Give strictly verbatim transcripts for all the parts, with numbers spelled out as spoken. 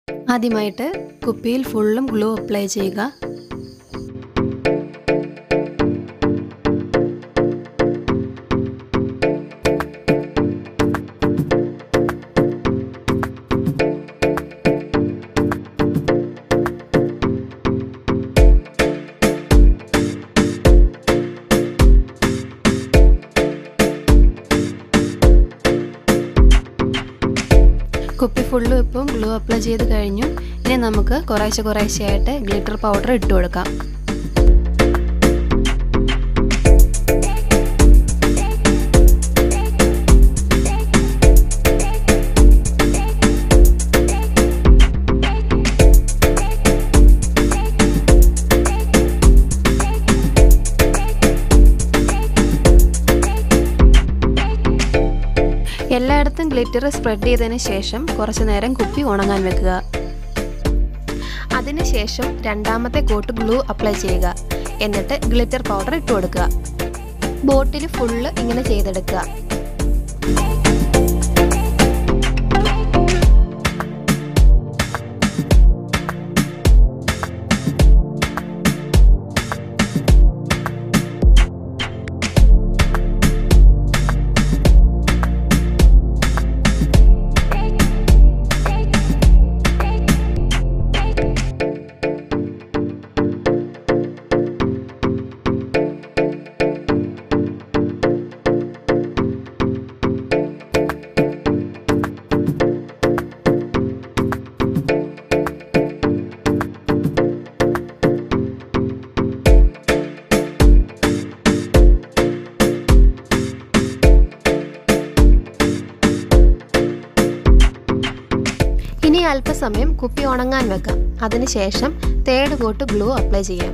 ആദ്യമായിട്ട് കുപ്പിയിൽ ഫുള്ളും ഗ്ലൂ അപ്ലൈ ചെയ്യുക. കുപ്പി ഫുള്ളും ഇപ്പം ഗ്ലൂ അപ്ലൈ ചെയ്ത് കഴിഞ്ഞു. ഇനി നമുക്ക് കുറേശ്ശെ കുറേശ്ശെയായിട്ട് ഗ്ലിറ്റർ പൗഡർ ഇട്ട് കൊടുക്കാം. എല്ലായിടത്തും ഗ്ലിറ്റർ സ്പ്രെഡ് ചെയ്തതിന് ശേഷം കുറച്ചു നേരം കുപ്പി ഉണങ്ങാൻ വെക്കുക. അതിനുശേഷം രണ്ടാമത്തെ കോട്ട് ഗ്ലൂ അപ്ലൈ ചെയ്യുക. എന്നിട്ട് ഗ്ലിറ്റർ പൗഡർ ഇട്ട് കൊടുക്കുക. ബോട്ടിൽ ഫുള്ള് ഇങ്ങനെ ചെയ്തെടുക്കുക. ഇനി അല്പസമയം കുപ്പി ഉണങ്ങാൻ വെക്കാം. അതിനുശേഷം തേർഡ് കോട്ട് ഗ്ലൂ അപ്ലൈ ചെയ്യാം.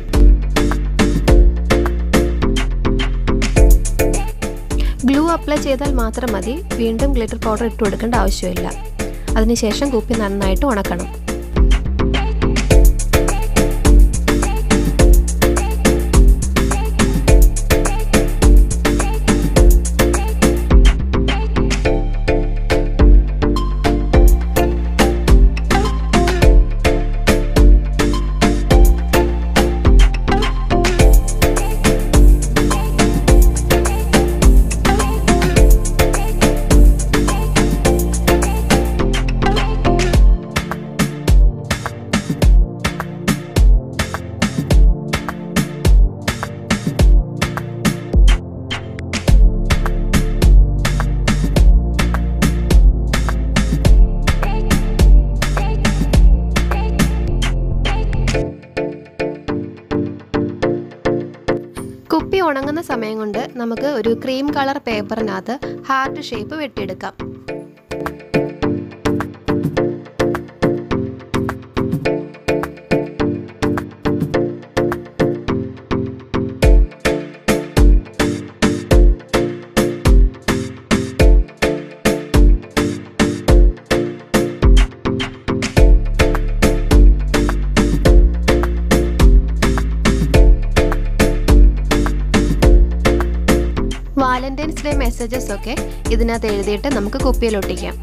ഗ്ലൂ അപ്ലൈ ചെയ്താൽ മാത്രം മതി. വീണ്ടും ഗ്ലിറ്റർ പൗഡർ ഇട്ട് കൊടുക്കേണ്ട ആവശ്യമില്ല. അതിനുശേഷം കുപ്പി നന്നായിട്ട് ഉണക്കണം. കുപ്പി ഉണങ്ങുന്ന സമയം കൊണ്ട് നമുക്ക് ഒരു ക്രീം കളർ പേപ്പറിനകത്ത് ഹാർട്ട് ഷേപ്പ് വെട്ടിയെടുക്കാം. വാലന്റൈൻസ് ഡേ മെസ്സേജസ് ഒക്കെ ഇതിനകത്ത് എഴുതിയിട്ട് നമുക്ക് കുപ്പിയിൽ ഒട്ടിക്കാം.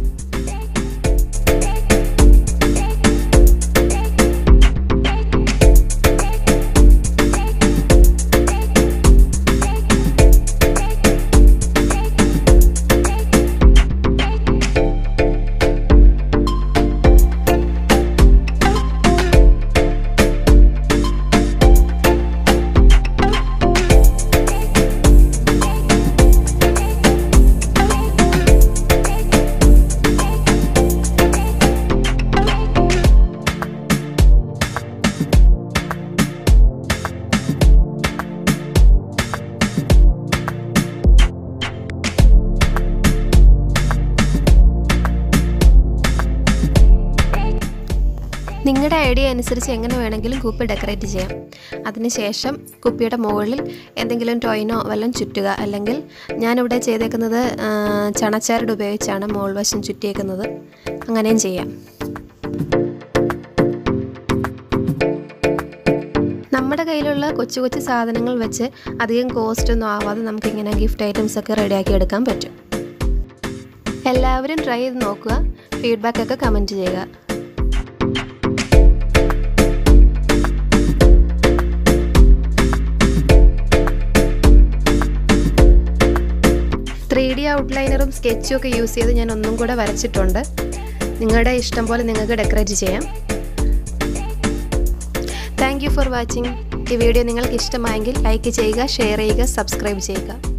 നിങ്ങളുടെ ഐഡിയ അനുസരിച്ച് എങ്ങനെ വേണമെങ്കിലും കുപ്പി ഡെക്കറേറ്റ് ചെയ്യാം. അതിനുശേഷം കുപ്പിയുടെ മുകളിൽ എന്തെങ്കിലും ടോയിനോ വല്ലതും ചുറ്റുക. അല്ലെങ്കിൽ ഞാനിവിടെ ചെയ്തേക്കുന്നത് ചണച്ചാരട് ഉപയോഗിച്ചാണ് മുകൾ വശം ചുറ്റിയേക്കുന്നത്. അങ്ങനെയും ചെയ്യാം. നമ്മുടെ കയ്യിലുള്ള കൊച്ചു കൊച്ചു സാധനങ്ങൾ വെച്ച് അധികം കോസ്റ്റ് ഒന്നും ആവാതെ നമുക്കിങ്ങനെ ഗിഫ്റ്റ് ഐറ്റംസ് ഒക്കെ റെഡിയാക്കി എടുക്കാൻ പറ്റും. എല്ലാവരും ട്രൈ ചെയ്ത് നോക്കുക. ഫീഡ്ബാക്ക് ഒക്കെ കമൻറ്റ് ചെയ്യുക. ത്രീ ഡി ഔട്ട്ലൈനറും സ്കെച്ചും ഒക്കെ യൂസ് ചെയ്ത് ഞാൻ ഒന്നും കൂടെ വരച്ചിട്ടുണ്ട്. നിങ്ങളുടെ ഇഷ്ടം പോലെ നിങ്ങൾക്ക് ഡെക്കറേറ്റ് ചെയ്യാം. Thank you for watching. ഈ വീഡിയോ നിങ്ങൾക്ക് ഇഷ്ടമായെങ്കിൽ ലൈക്ക് ചെയ്യുക, ഷെയർ ചെയ്യുക, സബ്സ്ക്രൈബ് ചെയ്യുക.